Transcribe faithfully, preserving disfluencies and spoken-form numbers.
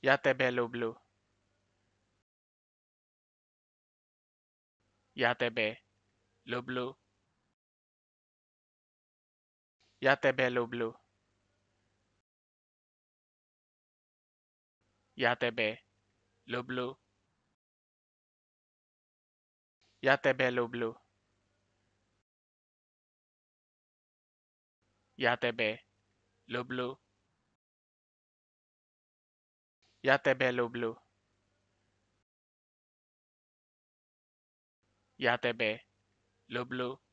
Yatebelublu. Yatebe. Lublu. Yatebelublu. Yatebe. Lublu. Yatebelublu. Yatebe. Lublu. Yatebelublu. Yatebe. Lublu.